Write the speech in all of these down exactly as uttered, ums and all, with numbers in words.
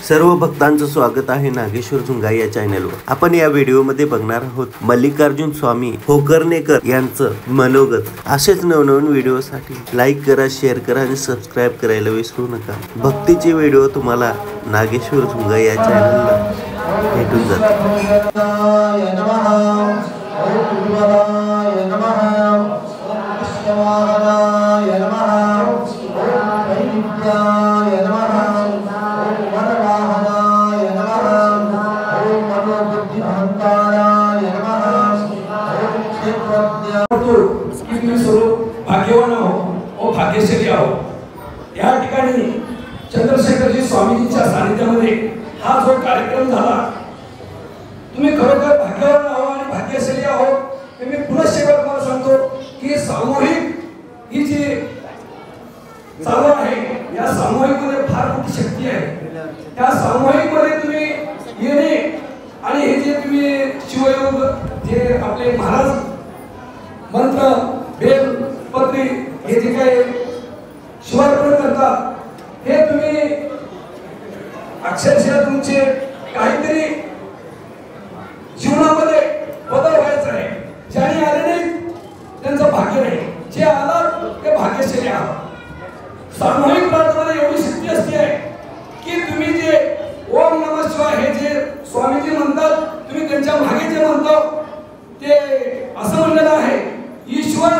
सर्व भक्तांचं स्वागत आहे नागेश्वर झुंगाई या चॅनलवर। आपण या व्हिडिओमध्ये बघणार आहोत मल्लिकार्जुन स्वामी होकर्णेकर यांचं मनोगत। असेच नवनवीन व्हिडिओसाठी लाईक करा, शेअर करा आणि सबस्क्राइब करायला विसरू नका। भक्तीचे व्हिडिओ तुम्हाला नागेश्वर झुंगाई या चॅनलला भेटून जातात। भाग्यवान आहो, भाग्यशाली आहो। या ठिकाणी चंद्रशेखरजी स्वामीजींच्या सानिध्यामध्ये हा जो कार्यक्रम झाला, तुम्ही खरोखर भाग्यवान आहो आणि भाग्यशाली आहो। मी पुन्हा शेवट तुम्हाला सांगतो की सामूहिक ही जी चालू आहे, या सामूहिक मध्ये फार मोठी शक्ती आहे। त्या सामूहिक मध्ये तुम्ही येणे आणि हे जे तुम्ही शिवयोग जे आपले महाराज मंत्र बेल पत्री हे जे काही शिवार्पण करतात, हे तुम्ही अक्षरशः तुमचे काहीतरी जीवनामध्ये बदल व्हायचा आहे। ज्यांनी आले नाही त्यांचं भाग्य नाही, जे आलं ते भाग्यशाली आहात। सामूहिक प्रार्थनेमध्ये एवढी शक्ती असते आहे की तुम्ही जे ओम नमः शिवाय हे जे स्वामीजी म्हणतात, तुम्ही त्यांच्या मागे जे म्हणता ते असं म्हणलेलं आहे, ईश्वर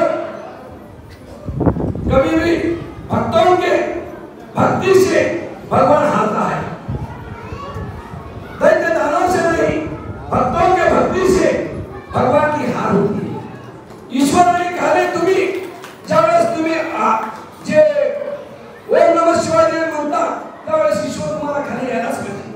कभी भी भक्तों के भक्ति से भगवान हारता है। दैत्य दानव से नहीं, भक्तों के भक्ति से भगवान की हार होती है। ईश्वराने कहा तुम्ही ज्यावेळेस तुम्ही जे ओम नमः शिवाय जे म्हणता त्यावेळेस ईश्वर तुम्हाला खाली यायलाच पाहिजे।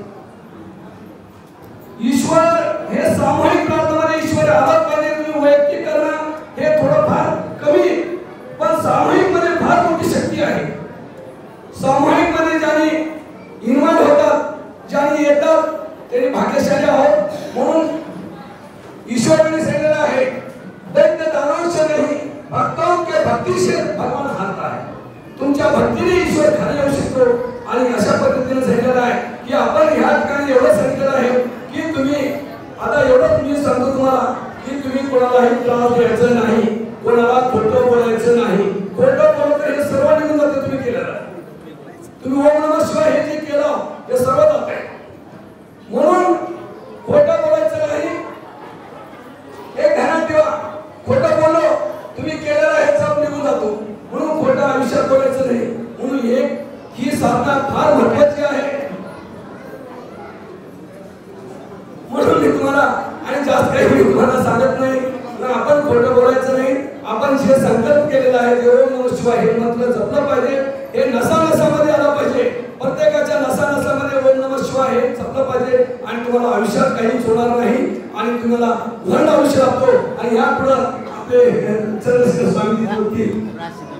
ईश्वर हे सामूहिक प्रार्थनेमध्ये ईश्वर आलाच पाहिजे। तुम्ही वैयक्तिक करणं हे थोडं फार कमी, पण सामूहिक मध्ये फार मोठी शक्ती आहे। सामूहिक मध्ये ज्यांनी इन्व्हॉल्व होतात, ज्यांनी येतात, त्यांनी भाग्यशाली आहोत। म्हणून ईश्वराने सांगितलेलं आहे, दैत्य दानव से नहीं, भक्तों के भक्ति से भगवान हारता है। तुमच्या भक्तीने ईश्वर खाली येऊ शकतो। आणि अशा पद्धतीने सांगितलेलं आहे की आपण ह्या ठिकाणी एवढं सांगितलेलं आहे की तुम्ही आता एवढं तुम्ही सांगतो तुम्हाला की तुम्ही कोणालाही त्रास द्यायचा नाही, कोणाला खोटं बोलायचं नाही। खोटं बोलत हे सर्व निघून जाते तुम्ही केलेलं आहे। तुम्ही ओम नमः शिवाय हे जे केलं हे सर्व जात आहे। म्हणून खोटं बोलायचं नाही, एक ध्यानात ठेवा। खोटं बोललो तुम्ही केलेलं आहे सब निघून जातो, म्हणून खोटं आयुष्यात बोलायचं नाही। म्हणून एक ही साधना फार महत्त्वाची आहे। म्हणून मी तुम्हाला आणि जास्त काही मी तुम्हाला सांगत नाही, आपण खोटं बोलायचं नाही। आपण जे संकल्प केलेला आहे ते ओम नमः शिवाय हे मंत्र जपलं पाहिजे। हे नसा नसामध्ये आलं पाहिजे, प्रत्येकाच्या नसा नसामध्ये ओम नमः शिवाय हे जपलं पाहिजे। आणि तुम्हाला आयुष्यात काहीच होणार नाही आणि तुम्हाला धन आयुष्य लाभतो। आणि यापुढे आपले चंद्रशेखर स्वामी होतील।